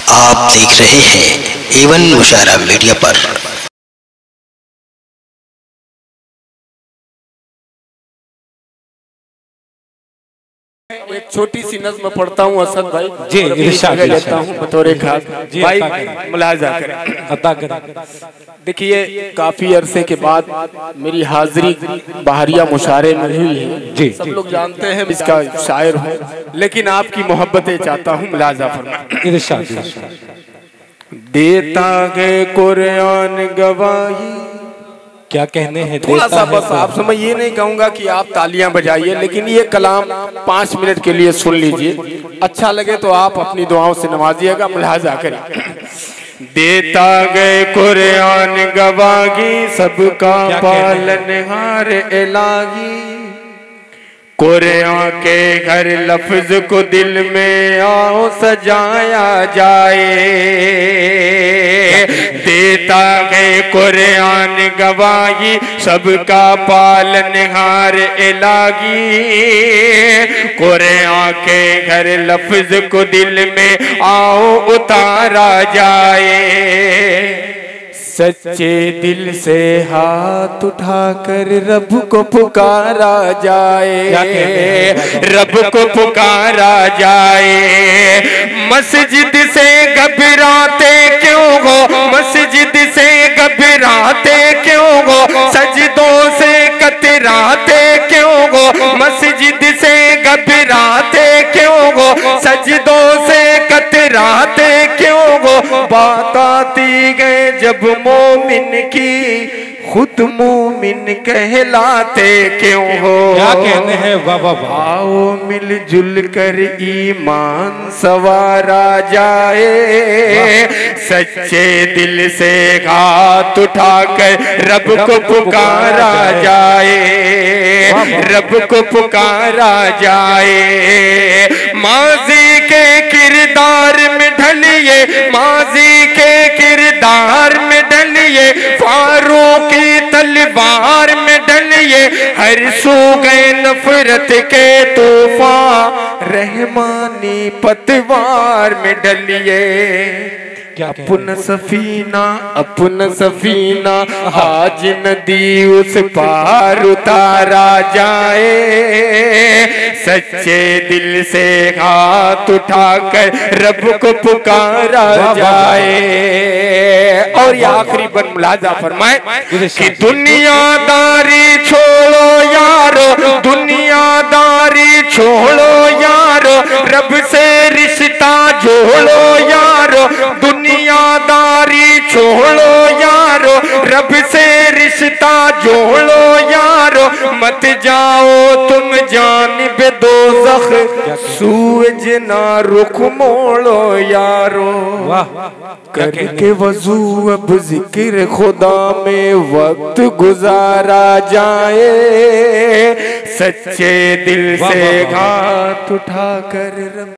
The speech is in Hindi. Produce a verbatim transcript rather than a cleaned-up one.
आप देख रहे हैं एवन मुशायरा मीडिया पर। एक छोटी सी नज़्म पढ़ता हूँ असद भाई जी, इरशाद लेता हूँ बतौर खास भाई, मुलाजा करें, अता करें। देखिए काफी अरसे के बाद मेरी हाजिरी बहरिया मुशायरे में हुई है जी। सब लोग जानते हैं इसका शायर हूँ, लेकिन आपकी मोहब्बतें चाहता हूँ, मुलाजा फरमाएं। इरशाद। देता गए कुरान गवाही, क्या कहने हैं, थोड़ा सा बस आप समझ, ये नहीं कहूंगा कि आप तालियां बजाइए, लेकिन ये कलाम पाँच मिनट के लिए सुन लीजिए, अच्छा लगे तो आप अपनी दुआओं से नवाजिएगा, मुलाजा करें। देता गए कुरान गवाही, सबका पालनहार इलाही, कुरान के हर लफ्ज को दिल में आओ सजाया जाए। देता गए कुरान गवाही, सबका पालनहार इलाही, कुरान के हर लफ्ज को दिल में आओ उतारा जाए। सच्चे दिल से हाथ उठाकर रब को पुकारा जाए, रब को पुकारा जाए। मस्जिद से घबराते क्यों हो, मस्जिद से घबराते क्यों हो, सजदों से कतराते क्यों हो, मस्जिद से घबराते क्यों हो, सजदों से कतराते क्यों हो। बात आती गए जब मोमिन की, खुद मोमिन कहलाते क्यों हो। क्या कहने हैं, वाह वाह वाह। आओ मिलजुल कर ईमान सवारा जाए, सच्चे दिल से हाथ उठाकर रब को पुकारा जाए, रब को पुकारा जाए। माजी के किरदार में ढलिए, माजी के किरदार में ढलिए, फारूक की तलवार में ढलिए, हर सू गए नफरत के तूफान, रहमानी पतवार में ढलिए। अपन सफीना अपन सफीना आज नदी उस पार उतारा जाए, सच्चे दिल से हाथ उठाकर रब को पुकारा जाए। और ये आखिरी बन मुलाजा फरमाए कि दुनियादारी छोड़ो यारो, दुनियादारी छोड़ो यारो, रब से रिश्ता जोड़ो यारो, दुनियादारी छोड़ो यारो, रब से रिश्ता जोड़ो यारो। मत जाओ तुम जानिब दोज़ख, सूरज ना रुख मोड़ो यारो। करके वजू अब जिक्र खुदा में वक्त गुजारा जाए, सच्चे दिल से हाथ उठाकर